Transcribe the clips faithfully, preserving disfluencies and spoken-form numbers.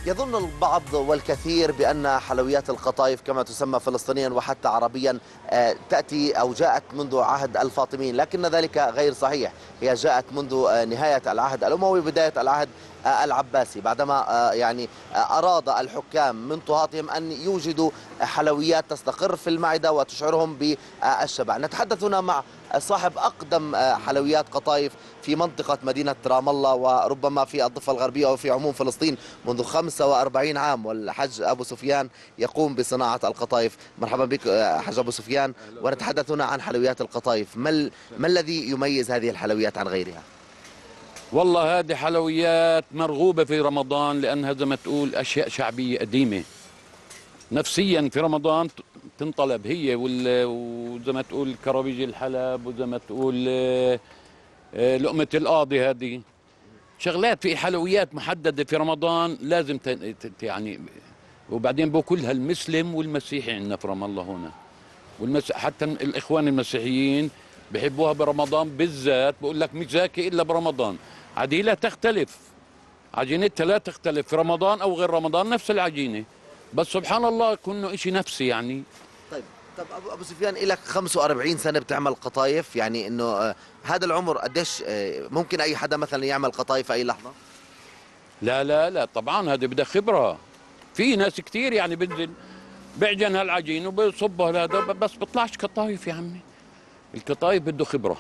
يظن البعض والكثير بأن حلويات القطايف كما تسمى فلسطينيا وحتى عربيا تأتي أو جاءت منذ عهد الفاطميين، لكن ذلك غير صحيح. هي جاءت منذ نهاية العهد الأموي وبداية العهد العباسي، بعدما يعني أراد الحكام من طهاتهم أن يوجدوا حلويات تستقر في المعدة وتشعرهم بالشبع. نتحدث هنا مع صاحب أقدم حلويات قطايف في منطقة مدينة رام الله وربما في الضفة الغربية وفي عموم فلسطين منذ خمسة وأربعين عام، والحج أبو سفيان يقوم بصناعة القطايف. مرحبا بك حج أبو سفيان، ونتحدث هنا عن حلويات القطايف. ما, ما الذي يميز هذه الحلويات عن غيرها؟ والله هذه حلويات مرغوبة في رمضان لأنها زي ما تقول أشياء شعبية قديمة. نفسيا في رمضان تنطلب هي وزي ما تقول كرابيج الحلب وزي ما تقول لقمة القاضي. هذه شغلات في حلويات محددة في رمضان لازم يعني. وبعدين بأكلها المسلم والمسيحي عندنا في رام الله هنا، والمس... حتى الإخوان المسيحيين بحبوها برمضان بالذات. بقول لك مش زاكي إلا برمضان. عجينة تختلف، عجينتها لا تختلف في رمضان أو غير رمضان، نفس العجينة، بس سبحان الله كونه إشي نفسي يعني. طيب طب ابو ابو سفيان، لك خمسة وأربعين سنه بتعمل قطايف، يعني انه آه هذا العمر قديش آه ممكن اي حدا مثلا يعمل قطايف في اي لحظه؟ لا لا لا طبعا هذا بدها خبره. في ناس كثير يعني بنزل بيعجن هالعجين وبصبها هذا بس بيطلعش قطايف يا عمي. القطايف بده خبره،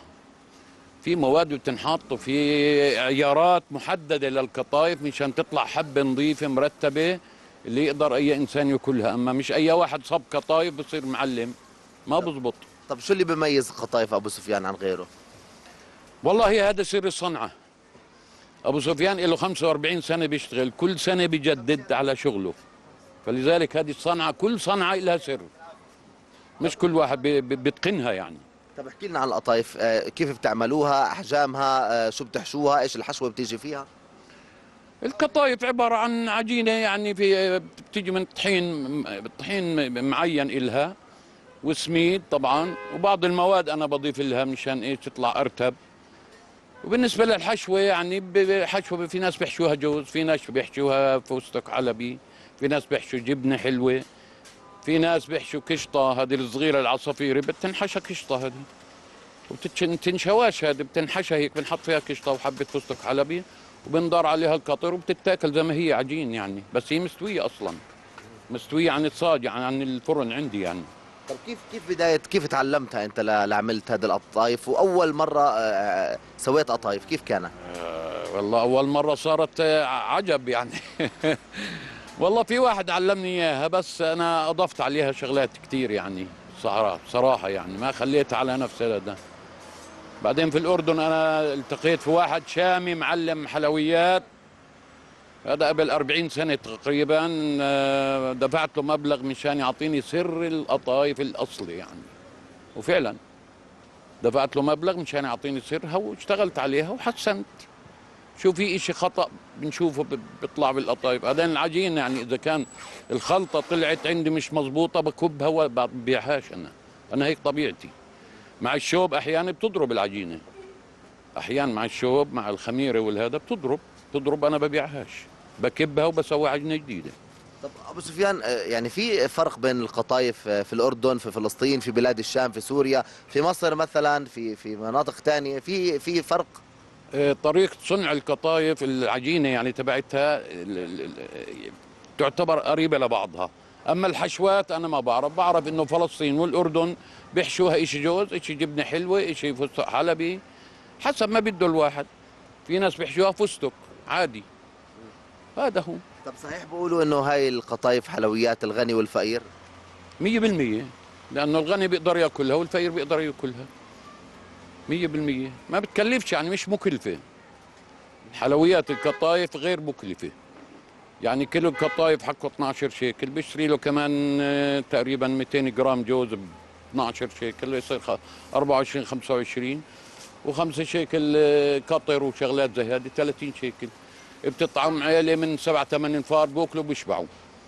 في مواد بتنحط وفي عيارات محدده للقطايف مشان تطلع حبه نظيفه مرتبه اللي يقدر اي انسان ياكلها. اما مش اي واحد صب قطايف بصير معلم، ما بزبط. طب شو اللي بيميز قطايف ابو سفيان عن غيره؟ والله هذا سر الصنعه. ابو سفيان له خمسة وأربعين سنه بيشتغل، كل سنه بيجدد على شغله، فلذلك هذه الصنعه كل صنعه لها سر، مش كل واحد بيتقنها يعني. طب احكي لنا عن القطايف، كيف بتعملوها، احجامها، شو بتحشوها، ايش الحشوه بتيجي فيها؟ القطايف عباره عن عجينه يعني في بتيجي من طحين، طحين معين إلها وسميد طبعا، وبعض المواد انا بضيف لها مشان ايش تطلع ارتب. وبالنسبه للحشوه يعني حشوه، في ناس بيحشوها جوز، في ناس بيحشوها فستق علبي، في ناس بيحشوا جبنه حلوه، في ناس بيحشوا كشطه هذه الصغيره العصافيري بتنحشى كشطه هذه وبتنشواش، هذه بتنحشى هيك بنحط فيها كشطه وحبه فستق حلبي وبندار عليها القطر وبتتاكل زي ما هي عجين يعني، بس هي مستويه اصلا، مستويه عن الصاج يعني عن الفرن عندي يعني. طب كيف كيف بدايه كيف تعلمتها انت لعملت هذه القطايف، واول مره سويت قطايف كيف كانت؟ أه والله اول مره صارت عجب يعني. والله في واحد علمني اياها بس انا اضفت عليها شغلات كثير يعني صراحه صراحه يعني ما خليتها على نفسها ده. بعدين في الاردن انا التقيت في واحد شامي معلم حلويات، هذا قبل أربعين سنه تقريبا، دفعت له مبلغ مشان يعطيني سر القطايف الاصلي يعني، وفعلا دفعت له مبلغ مشان يعطيني سرها واشتغلت عليها وحسنت. شو في اشي خطأ بنشوفه بيطلع بالقطايف. بعدين العجين يعني اذا كان الخلطة طلعت عندي مش مزبوطة بكبها وما ببيعهاش. انا انا هيك طبيعتي. مع الشوب احيانا بتضرب العجينة، احيانا مع الشوب مع الخميرة والهذا بتضرب بتضرب انا ببيعهاش، بكبها وبسوي عجينة جديدة. طب ابو سفيان، يعني في فرق بين القطايف في الاردن، في فلسطين، في بلاد الشام، في سوريا، في مصر مثلا، في في مناطق ثانيه، في في فرق؟ طريقة صنع القطايف العجينة يعني تبعتها تعتبر قريبة لبعضها. أما الحشوات أنا ما بعرف، بعرف إنه فلسطين والأردن بيحشوها إشي جوز، إشي جبنة حلوة، إشي فستق حلبي، حسب ما بده الواحد. في ناس بيحشوها فستق عادي، هذا هو. طب صحيح بيقولوا إنه هاي القطايف حلويات الغني والفقير؟ مية بالمية، لأنه الغني بيقدر ياكلها والفقير بيقدر ياكلها. مية بالمية ما بتكلفش يعني، مش مكلفة. حلويات القطايف غير مكلفة يعني. كيلو القطايف حقه اثنعش شيكل، بيشتري له كمان تقريبا مئتين جرام جوز ب اثنعش شيكل، يصير أربعة وعشرين خمسة وعشرين، وخمسة شيكل قطر وشغلات زي هذه ثلاثين شيكل. بتطعم عيلة من سبعة ثمان انفار بوكلوا بيشبعوا.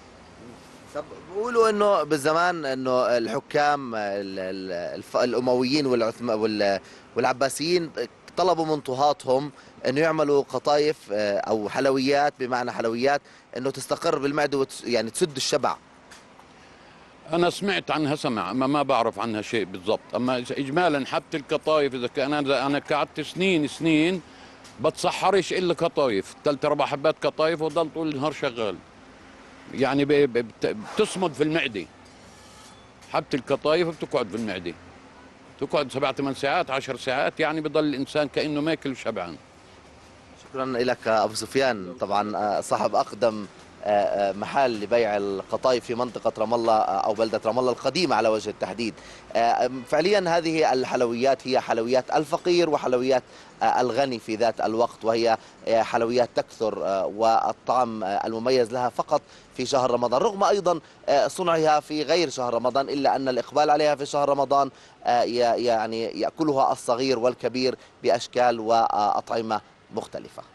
طب بيقولوا انه بالزمان انه الحكام الامويين والعثم والعباسيين طلبوا من طهاتهم انه يعملوا قطايف او حلويات، بمعنى حلويات انه تستقر بالمعده يعني تسد الشبع. انا سمعت عنها سمع، اما ما بعرف عنها شيء بالضبط. اما اجمالا حتى القطايف، اذا كان انا انا قعدت سنين سنين بتصحرش الا قطايف، ثلاث اربع حبات قطايف وضل طول النهار شغال. يعني بتصمد في المعده. حبة القطايف بتقعد في المعده، تقعد سبع ثمان ساعات عشر ساعات، يعني بضل الانسان كانه ماكل وشبعان. شكرا لك ابو سفيان، طبعا صاحب اقدم محل لبيع القطايف في منطقة رام الله أو بلدة رام الله القديمة على وجه التحديد. فعليا هذه الحلويات هي حلويات الفقير وحلويات الغني في ذات الوقت، وهي حلويات تكثر والطعم المميز لها فقط في شهر رمضان، رغم أيضا صنعها في غير شهر رمضان، إلا أن الإقبال عليها في شهر رمضان يعني يأكلها الصغير والكبير بأشكال وأطعمة مختلفة.